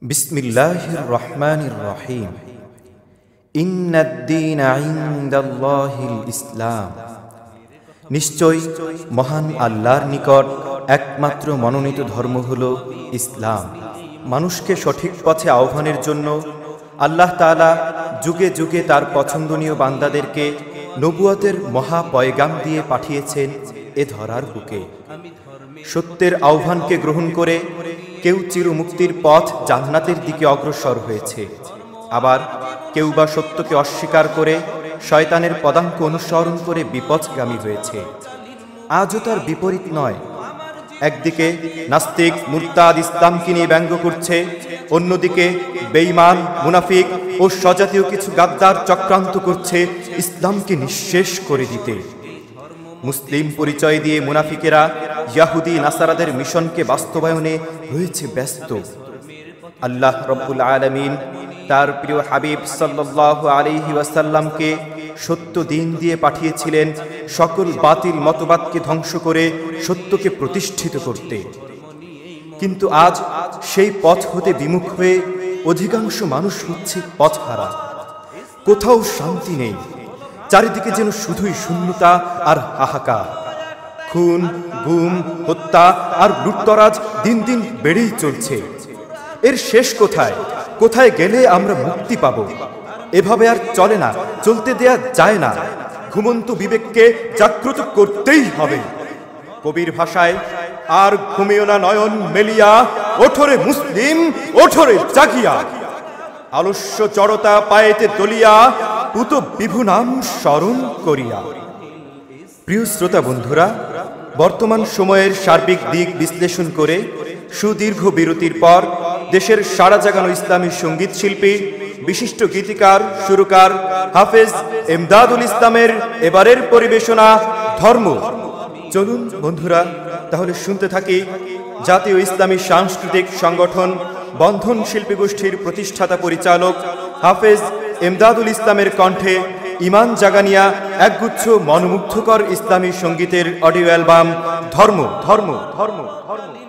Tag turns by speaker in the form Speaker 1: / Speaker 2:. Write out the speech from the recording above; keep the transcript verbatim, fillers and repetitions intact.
Speaker 1: বিসমিল্লাহির রহমানির রহিম। ইন্নাদ-দীনা ইনদাল্লাহিল ইসলাম। নিশ্চয় মহান আল্লাহর নিকট একমাত্র মনোনীত ধর্ম হলো ইসলাম। মানুষকে সঠিক পথে আহ্বানের জন্য আল্লাহ তাআলা যুগে যুগে তার পছন্দনীয় বান্দাদেরকে নবুয়তের মহা পয়গাম দিয়ে পাঠিয়েছেন এ ধরার বুকে। সত্যের আহ্বানকে গ্রহণ করে কেউ চিরমুক্তির পথ জান্নাতের দিকে অগ্রসর হয়েছে, আবার কেউ বা সত্যকে অস্বীকার করে শয়তানের পদাঙ্ক অনুসরণ করে বিপথগামী হয়েছে। আজও তার বিপরীত নয়। একদিকে নাস্তিক মুরতাদ ইসলামকে নিয়ে ব্যঙ্গ করছে, অন্যদিকে বেঈমান মুনাফিক ও স্বজাতীয় কিছু গাদ্দার চক্রান্ত করছে ইসলামকে নিঃশেষ করে দিতে। মুসলিম পরিচয় দিয়ে মুনাফিকেরা ইয়াহুদি নাসারাদের মিশনকে বাস্তবায়নে রয়েছে ব্যস্ত। আল্লাহ রব্বুল আলামিন তার প্রিয় হাবিব সাল্লাল্লাহু আলাইহি ওয়াসাল্লামকে সত্য দিন দিয়ে পাঠিয়েছিলেন সকল বাতিল মতবাদকে ধ্বংস করে সত্যকে প্রতিষ্ঠিত করতে। কিন্তু আজ সেই পথ হতে বিমুখ হয়ে অধিকাংশ মানুষ হচ্ছে পথহারা। কোথাও শান্তি নেই, চারিদিকে যেন শুধুই শূন্যতা আর হাহাকার। খুন, গুম, হত্যা আর লুটতরাজ দিন দিন বেড়েই চলছে। এর শেষ কোথায়? কোথায় গেলে আমরা মুক্তি পাব? এভাবে আর চলে না, চলতে দেয়া যায় না। ঘুমন্ত বিবেককে জাগ্রত করতেই হবে। কবির ভাষায়, আর ঘুমিও না নয়ন মেলিয়া, ওঠরে মুসলিম ওঠরে জাগিয়া, আলস্য জড়তা পায়েতে তলিয়া, পুত বিভু নাম স্মরণ করিয়া। প্রিয় শ্রোতা বন্ধুরা, বর্তমান সময়ের সার্বিক দিক বিশ্লেষণ করে সুদীর্ঘ বিরতির পর দেশের সাড়া জাগানো ইসলামী সঙ্গীত শিল্পী, বিশিষ্ট গীতিকার, সুরকার হাফেজ এমদাদুল ইসলামের এবারের পরিবেশনা ধর্ম। চলুন বন্ধুরা তাহলে শুনতে থাকি জাতীয় ইসলামী সাংস্কৃতিক সংগঠন বন্ধন শিল্পী গোষ্ঠীর প্রতিষ্ঠাতা পরিচালক হাফেজ এমদাদুল ইসলামের কণ্ঠে ইমান জাগানিয়া একগুচ্ছ মনোমুগ্ধকর ইসলামী সঙ্গীতের অডিও অ্যালবাম ধর্ম ধর্ম ধর্ম ধর্ম।